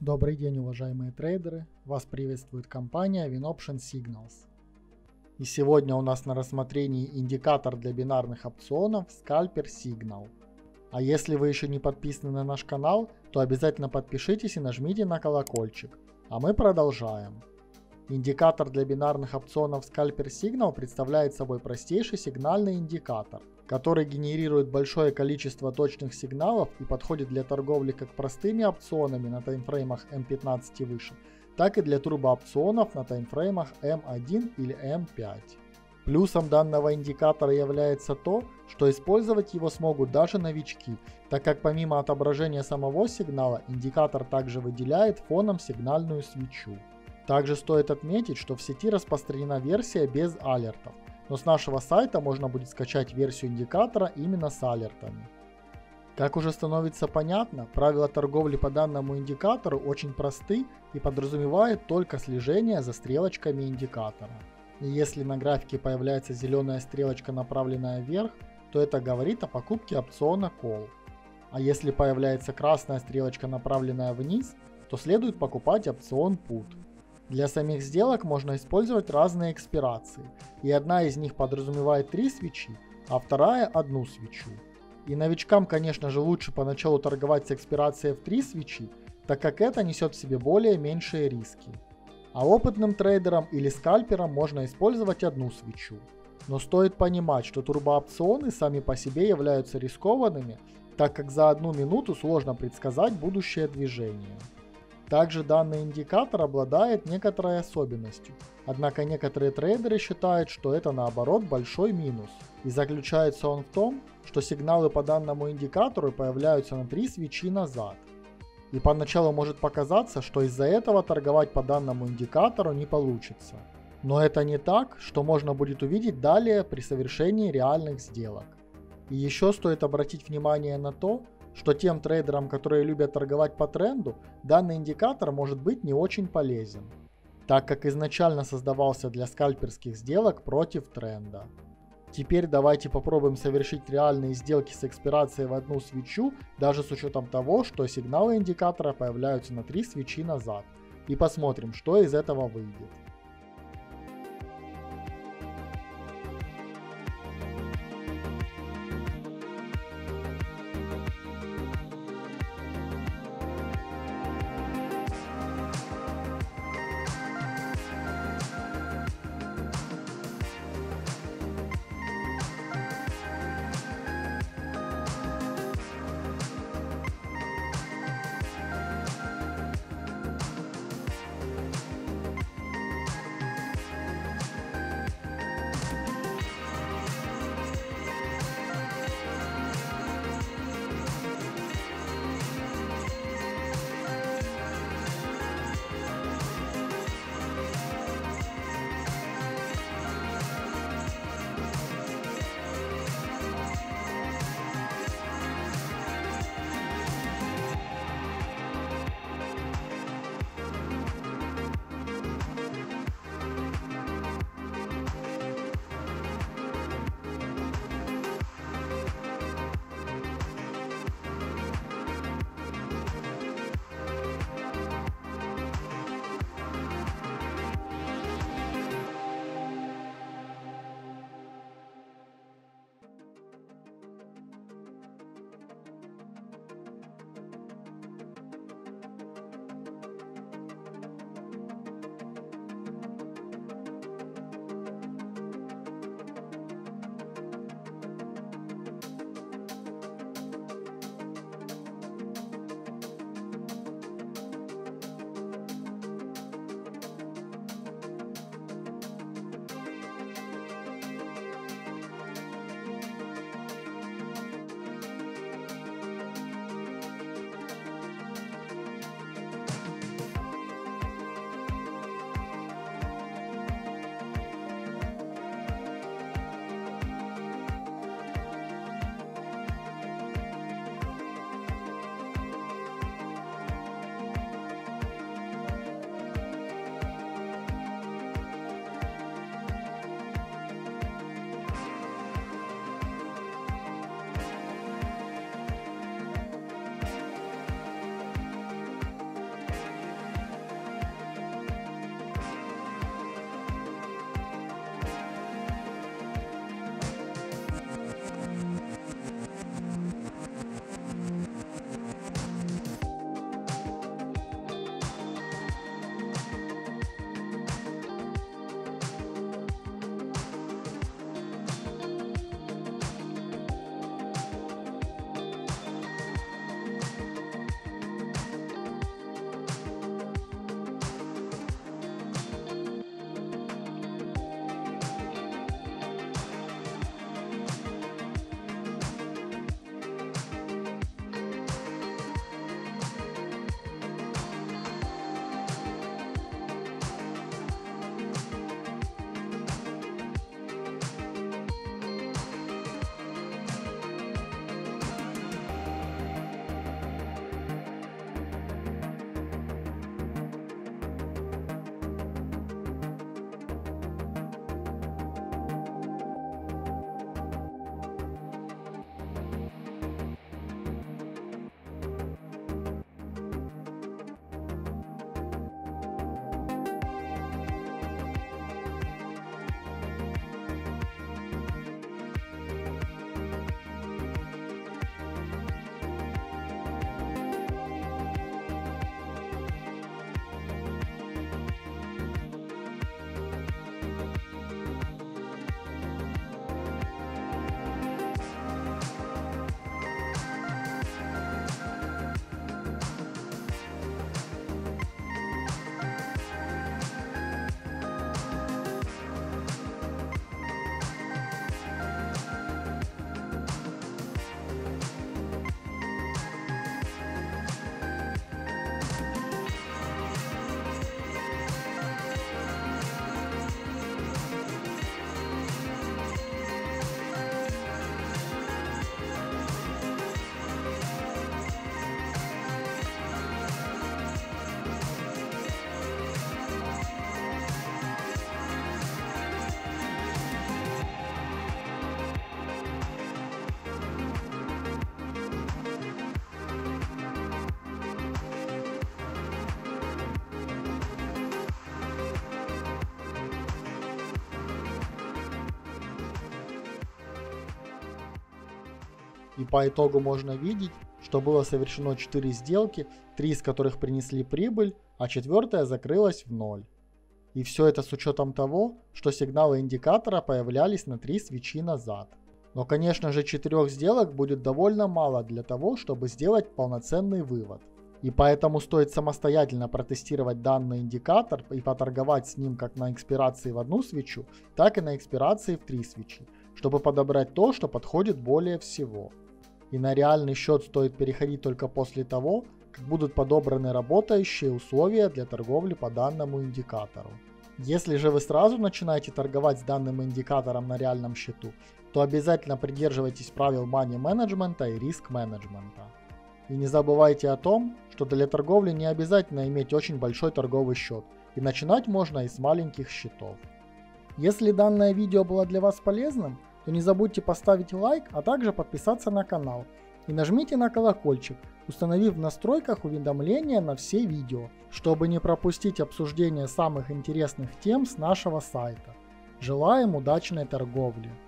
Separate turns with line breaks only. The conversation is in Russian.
Добрый день, уважаемые трейдеры! Вас приветствует компания WinOption Signals. И сегодня у нас на рассмотрении индикатор для бинарных опционов Scalper Signal. А если вы еще не подписаны на наш канал, то обязательно подпишитесь и нажмите на колокольчик. А мы продолжаем. Индикатор для бинарных опционов Scalper Signal представляет собой простейший сигнальный индикатор, который генерирует большое количество точных сигналов и подходит для торговли как простыми опционами на таймфреймах M15 и выше, так и для турбоопционов на таймфреймах M1 или M5. Плюсом данного индикатора является то, что использовать его смогут даже новички, так как помимо отображения самого сигнала, индикатор также выделяет фоном сигнальную свечу. Также стоит отметить, что в сети распространена версия без алертов, но с нашего сайта можно будет скачать версию индикатора именно с алертами. Как уже становится понятно, правила торговли по данному индикатору очень просты и подразумевают только слежение за стрелочками индикатора. И если на графике появляется зеленая стрелочка, направленная вверх, то это говорит о покупке опциона Call. А если появляется красная стрелочка, направленная вниз, то следует покупать опцион Put. Для самих сделок можно использовать разные экспирации, и одна из них подразумевает 3 свечи, а вторая 1 свечу. И новичкам, конечно же, лучше поначалу торговать с экспирацией в 3 свечи, так как это несет в себе более меньшие риски. А опытным трейдерам или скальперам можно использовать 1 свечу. Но стоит понимать, что турбоопционы сами по себе являются рискованными, так как за 1 минуту сложно предсказать будущее движение. Также данный индикатор обладает некоторой особенностью, однако некоторые трейдеры считают, что это наоборот большой минус. И заключается он в том, что сигналы по данному индикатору появляются на 3 свечи назад. И поначалу может показаться, что из-за этого торговать по данному индикатору не получится. Но это не так, что можно будет увидеть далее при совершении реальных сделок. И еще стоит обратить внимание на то, что тем трейдерам, которые любят торговать по тренду, данный индикатор может быть не очень полезен, так как изначально создавался для скальперских сделок против тренда. Теперь давайте попробуем совершить реальные сделки с экспирацией в 1 свечу, даже с учетом того, что сигналы индикатора появляются на 3 свечи назад, и посмотрим, что из этого выйдет. И по итогу можно видеть, что было совершено 4 сделки, 3 из которых принесли прибыль, а 4-я закрылась в ноль. И все это с учетом того, что сигналы индикатора появлялись на 3 свечи назад. Но, конечно же, 4 сделок будет довольно мало для того, чтобы сделать полноценный вывод. И поэтому стоит самостоятельно протестировать данный индикатор и поторговать с ним как на экспирации в 1 свечу, так и на экспирации в 3 свечи, чтобы подобрать то, что подходит более всего. И на реальный счет стоит переходить только после того, как будут подобраны работающие условия для торговли по данному индикатору. Если же вы сразу начинаете торговать с данным индикатором на реальном счету, то обязательно придерживайтесь правил money менеджмента и риск менеджмента. И не забывайте о том, что для торговли не обязательно иметь очень большой торговый счет, и начинать можно и с маленьких счетов. Если данное видео было для вас полезным, то не забудьте поставить лайк, а также подписаться на канал. И нажмите на колокольчик, установив в настройках уведомления на все видео, чтобы не пропустить обсуждение самых интересных тем с нашего сайта. Желаем удачной торговли!